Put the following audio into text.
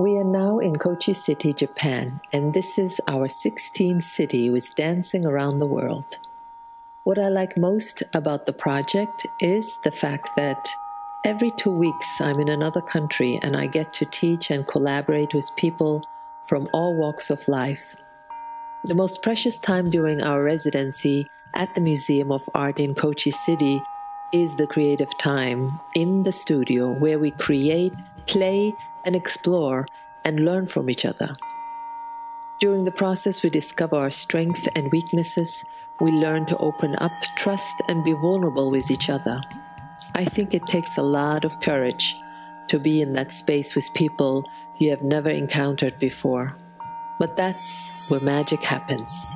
We are now in Kochi City, Japan, and this is our 16th city with dancing around the world. What I like most about the project is the fact that every 2 weeks I'm in another country and I get to teach and collaborate with people from all walks of life. The most precious time during our residency at the Museum of Art in Kochi City is the creative time in the studio where we create, play, and explore and learn from each other. During the process, we discover our strengths and weaknesses. We learn to open up, trust, and be vulnerable with each other. I think it takes a lot of courage to be in that space with people you have never encountered before. But that's where magic happens.